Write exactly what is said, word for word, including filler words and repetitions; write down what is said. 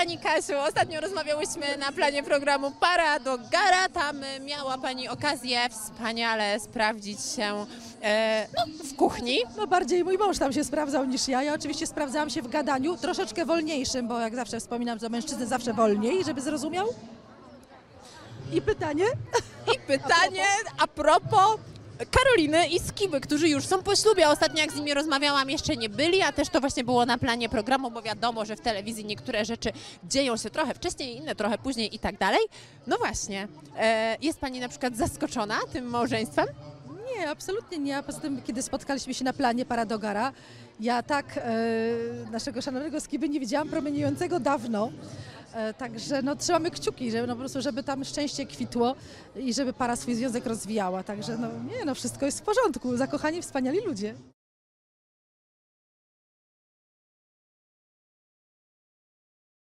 Pani Kasiu, ostatnio rozmawiałyśmy na planie programu Para do Gara. Tam miała Pani okazję wspaniale sprawdzić się e, no, w kuchni. No bardziej mój mąż tam się sprawdzał niż ja. Ja oczywiście sprawdzałam się w gadaniu, troszeczkę wolniejszym, bo jak zawsze wspominam, że mężczyzny zawsze wolniej, żeby zrozumiał. I pytanie? I pytanie a propos Karoliny i Skiby, którzy już są po ślubie. Ostatnio jak z nimi rozmawiałam, jeszcze nie byli, a też to właśnie było na planie programu, bo wiadomo, że w telewizji niektóre rzeczy dzieją się trochę wcześniej, inne trochę później i tak dalej. No właśnie, e, jest Pani na przykład zaskoczona tym małżeństwem? Nie, absolutnie nie. A poza tym, kiedy spotkaliśmy się na planie Para do Gara, ja tak e, naszego szanownego Skiby nie widziałam promieniującego dawno. E, także no, trzymamy kciuki, żeby, no, po prostu, żeby tam szczęście kwitło i żeby para swój związek rozwijała. Także no, nie, no, wszystko jest w porządku. Zakochani, wspaniali ludzie.